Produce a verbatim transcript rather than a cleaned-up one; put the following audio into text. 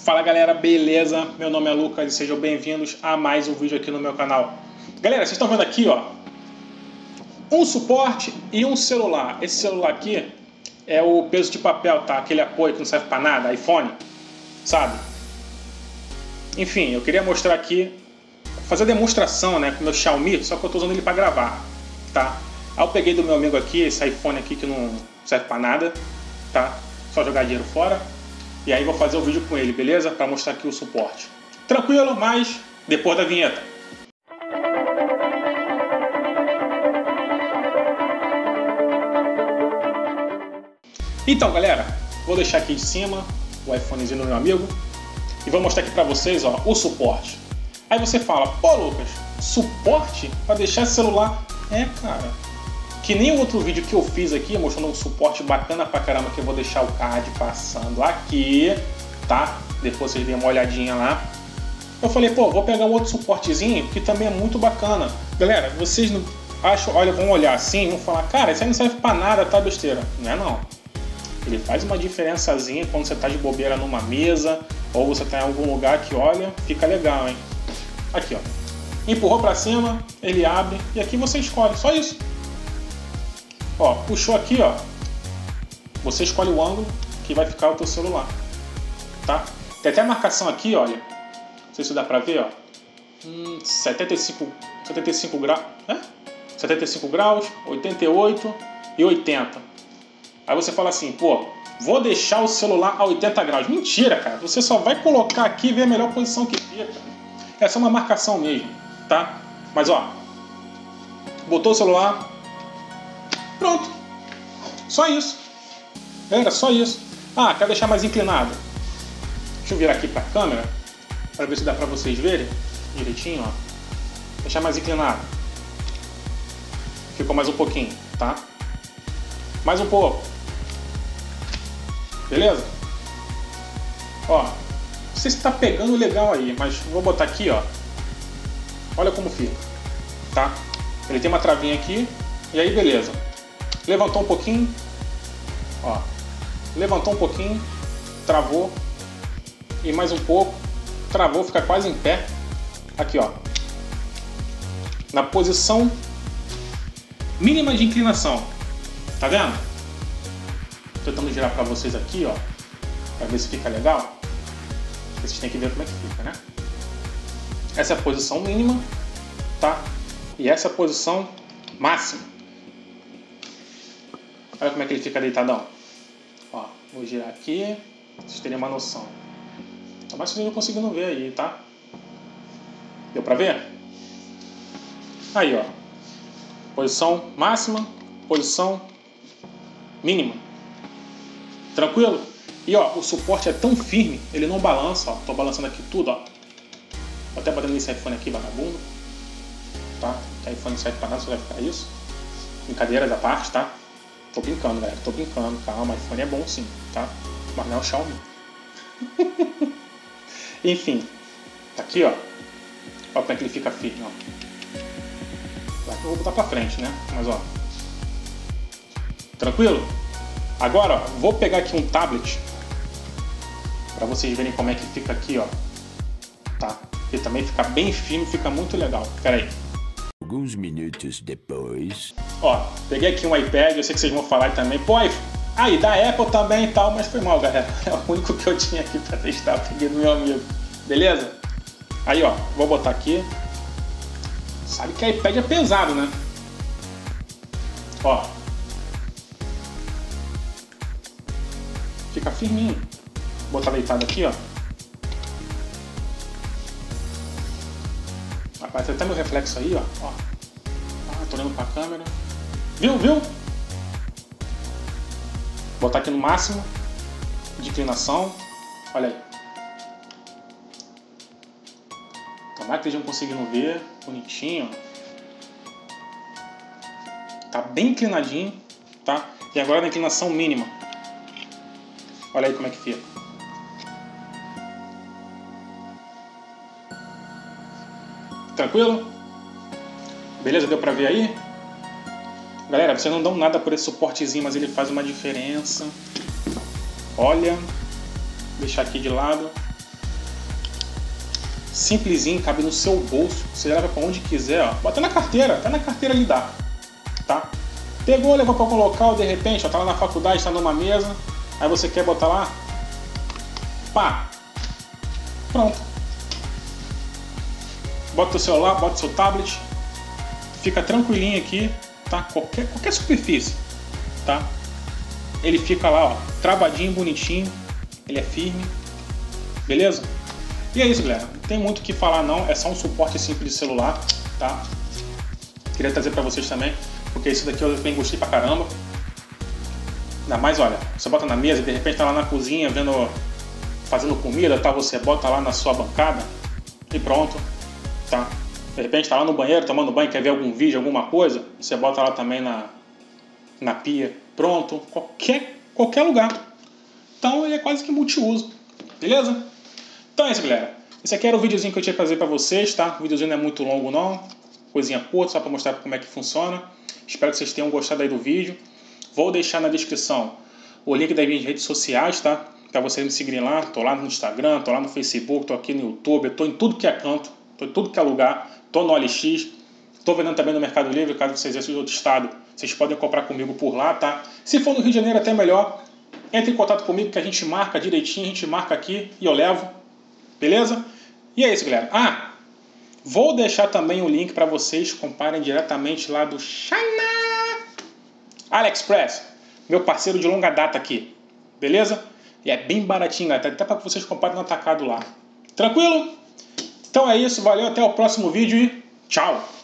Fala galera, beleza? Meu nome é Lucas e sejam bem-vindos a mais um vídeo aqui no meu canal. Galera, vocês estão vendo aqui, ó, um suporte e um celular. Esse celular aqui é o peso de papel, tá? Aquele apoio que não serve pra nada, iPhone, sabe? Enfim, eu queria mostrar aqui, fazer a demonstração, né, com o meu Xiaomi, só que eu tô usando ele pra gravar, tá? Aí eu peguei do meu amigo aqui, esse iPhone aqui que não serve pra nada, tá? Só jogar dinheiro fora. E aí vou fazer o vídeo com ele, beleza? Para mostrar aqui o suporte. Tranquilo, mas depois da vinheta. Então, galera, vou deixar aqui de cima o iPhonezinho do meu amigo e vou mostrar aqui para vocês, ó, o suporte. Aí você fala, pô, Lucas, suporte para deixar esse celular? É, cara. Que nem o outro vídeo que eu fiz aqui, mostrando um suporte bacana pra caramba, que eu vou deixar o card passando aqui, tá? Depois vocês dêem uma olhadinha lá. Eu falei, pô, vou pegar um outro suportezinho que também é muito bacana. Galera, vocês não acham, olha, vão olhar assim, vão falar, cara, isso aí não serve pra nada, tá besteira. Não é não. Ele faz uma diferençazinha quando você tá de bobeira numa mesa, ou você tá em algum lugar que, olha, fica legal, hein? Aqui, ó. Empurrou pra cima, ele abre, e aqui você escolhe, só isso. Ó, puxou aqui, ó, você escolhe o ângulo que vai ficar o teu celular, tá? Tem até a marcação aqui, olha, não sei se dá pra ver, ó, hum, setenta e cinco graus, né? setenta e cinco graus, oitenta e oito e oitenta. Aí você fala assim, pô, vou deixar o celular a oitenta graus. Mentira, cara, você só vai colocar aqui e ver a melhor posição que fica. Essa é uma marcação mesmo, tá? Mas ó, botou o celular, pronto, só isso, era só isso. Ah, quero deixar mais inclinado. Deixa eu virar aqui para a câmera para ver se dá para vocês verem direitinho, ó. Deixar mais inclinado. Ficou mais um pouquinho, tá? Mais um pouco. Beleza? Ó, não sei se tá pegando legal aí, mas vou botar aqui, ó. Olha como fica, tá? Ele tem uma travinha aqui e aí beleza. Levantou um pouquinho, ó, levantou um pouquinho, travou, e mais um pouco, travou, fica quase em pé, aqui ó, na posição mínima de inclinação, tá vendo? Tô tentando girar para vocês aqui, ó, para ver se fica legal, vocês têm que ver como é que fica, né? Essa é a posição mínima, tá? E essa é a posição máxima. Olha como é que ele fica deitadão. Ó, vou girar aqui, pra vocês terem uma noção. Tá mais vocês não conseguindo ver aí, tá? Deu pra ver? Aí, ó. Posição máxima, posição mínima. Tranquilo? E ó, o suporte é tão firme, ele não balança, ó. Tô balançando aqui tudo, ó. Vou até batendo nesse iPhone aqui, vagabundo. Tá? Que iPhone não serve pra nada, só vai ficar isso. Brincadeiras à parte, tá? Tô brincando, galera, tô brincando, calma, iPhone é bom sim, tá? Mas não é o Xiaomi. Enfim, tá aqui, ó. Olha como é que ele fica firme, ó. Claro que eu vou botar pra frente, né? Mas, ó. Tranquilo? Agora, ó, vou pegar aqui um tablet pra vocês verem como é que fica aqui, ó. Tá? Ele também fica bem firme, fica muito legal. Pera aí. Alguns minutos depois... Ó, peguei aqui um iPad, eu sei que vocês vão falar também. Pô, aí da Apple também e tal, mas foi mal, galera. É o único que eu tinha aqui pra testar, eu peguei do meu amigo. Beleza? Aí, ó, vou botar aqui. Sabe que iPad é pesado, né? Ó. Fica firminho. Vou botar deitado aqui, ó. Aparece até meu reflexo aí, ó. ó. Ah, tô olhando pra câmera. Viu, viu? Vou botar aqui no máximo de inclinação. Olha aí. Tomara que estejam conseguindo ver. Bonitinho. Tá bem inclinadinho, tá? E agora na inclinação mínima. Olha aí como é que fica. Tranquilo? Beleza? Deu pra ver aí? Galera, vocês não dão nada por esse suportezinho, mas ele faz uma diferença. Olha, deixar aqui de lado. simplesinho, cabe no seu bolso, você leva para onde quiser, ó. Bota na carteira, até na carteira ali dá, tá? Pegou, levou para algum local, de repente, ó, tá lá na faculdade, tá numa mesa, aí você quer botar lá, pá, pronto. Bota o celular, bota o seu tablet, fica tranquilinho aqui, tá? Qualquer, qualquer superfície, tá? Ele fica lá, ó, travadinho, bonitinho, ele é firme, beleza? E é isso, galera. Não tem muito o que falar não, é só um suporte simples de celular, tá? Queria trazer pra vocês também, porque isso daqui eu bem gostei pra caramba. Ainda mais, olha, você bota na mesa e de repente tá lá na cozinha vendo, fazendo comida, tá? Você bota lá na sua bancada e pronto, tá? De repente tá lá no banheiro tomando banho, quer ver algum vídeo, alguma coisa, você bota lá também na, na pia, pronto, qualquer, qualquer lugar. Então ele é quase que multiuso, beleza? Então é isso, galera. Esse aqui era o videozinho que eu tinha que fazer pra vocês, tá? O videozinho não é muito longo não, coisinha curta, só pra mostrar como é que funciona. Espero que vocês tenham gostado aí do vídeo. Vou deixar na descrição o link das minhas redes sociais, tá? Pra vocês me seguirem lá. Tô lá no Instagram, tô lá no Facebook, tô aqui no YouTube, tô em tudo que é canto, tô em tudo que é lugar, tô no O L X, tô vendendo também no Mercado Livre, caso vocês sejam de outro estado, vocês podem comprar comigo por lá, tá? Se for no Rio de Janeiro até melhor, entre em contato comigo que a gente marca direitinho, a gente marca aqui e eu levo. Beleza? E é isso, galera. Ah, vou deixar também o link para vocês comprarem diretamente lá do China AliExpress, meu parceiro de longa data aqui. Beleza? E é bem baratinho, galera. Até para vocês comprarem no atacado lá. Tranquilo? Então é isso. Valeu. Até o próximo vídeo e tchau!